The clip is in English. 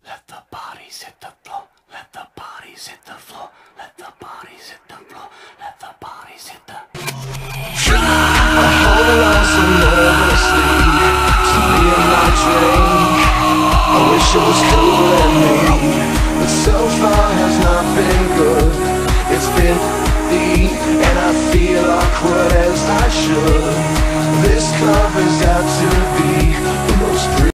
Let the bodies hit the floor. Let the bodies hit the floor. Let the bodies hit the floor. Let the bodies hit the floor. I hold on so nervously to me and my drink. I wish it was cooler than me, but so far has not been good. It's been deep and I feel awkward as I should. This club is out to